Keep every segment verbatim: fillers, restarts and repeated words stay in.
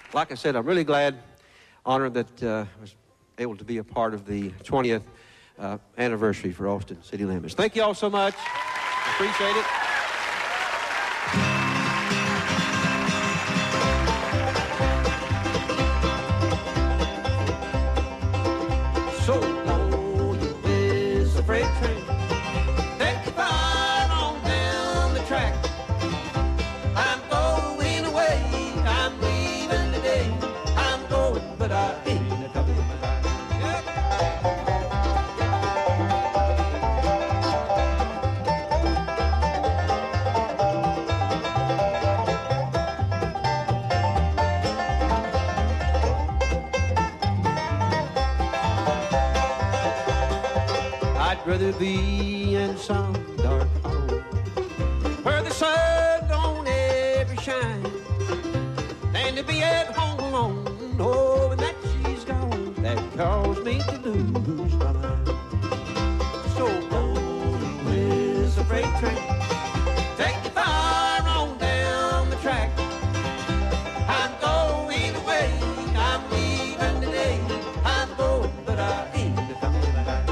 Like I said, I'm really glad, honored that uh, I was able to be a part of the twentieth uh, anniversary for Austin City Limits. Thank you all so much. Appreciate it. So long is a freight train, take you far on down the track. I'm going away, I'm leaving today. I'm going, but I ain't coming back. Yep. I'd rather be in some dark hole where the sun don't ever shine than to be at home alone, knowing that she's gone. That caused me to lose my mind. So long is a freight train, take you far on down the track. I'm going away, I'm leaving today. I'm going, but I ain't coming back.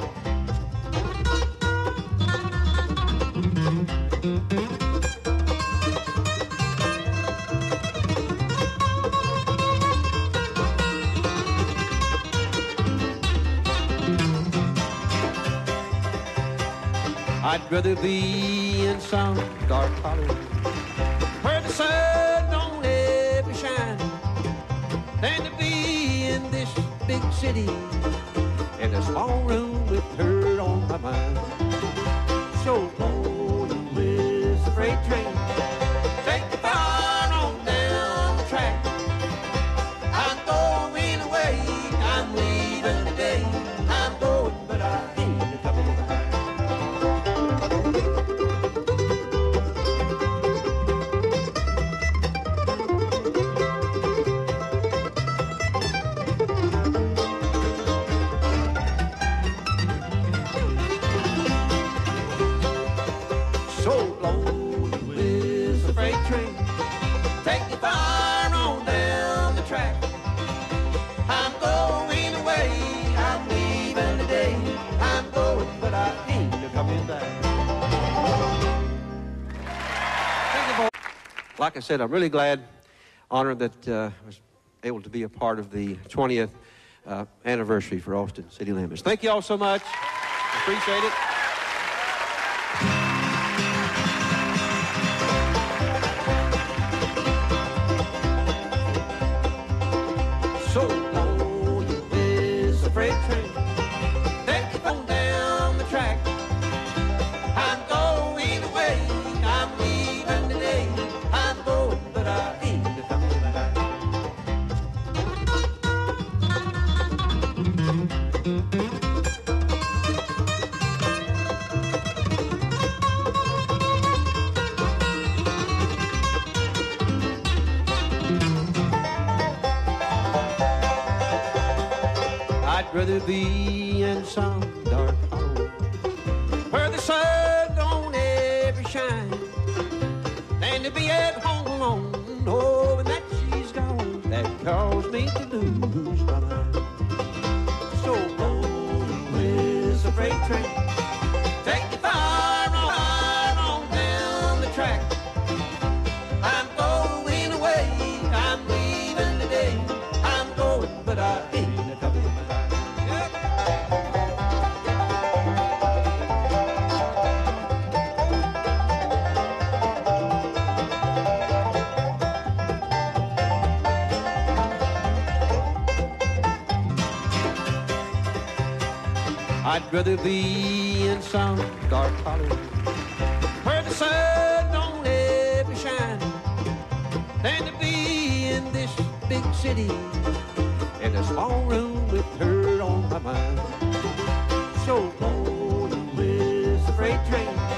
I'd rather be in some dark hollow where the sun don't ever shine than to be in this big city in a small room with her on my mind. So long is the freight train, take the far on down the track. I'm going away, I'm leaving today. I'm going, but I ain't coming back. So long is the freight train, take you far on down the track. I'm going away, I'm leaving today. I'm going, but I ain't coming back. Thank you, boy. Like I said, I'm really glad, honored that uh, I was able to be a part of the twentieth uh, anniversary for Austin City Limits. Thank you all so much. Appreciate it. So long is a freight train, take you on down the track. I'm going away, I'm leaving today. I'm going, but I ain't coming back. I'd rather be in some dark hole where the sun don't ever shine than to be at home alone, knowing that she's gone. That caused me to lose my mind. So long is a freight train, take you far on, far on down the track. I'm going away, I'm leaving today. I'm going, but I ain't coming back. I'd rather be in some dark hollow where the sun don't ever shine than to be in this big city in a small room with her on my mind. So long is the freight train,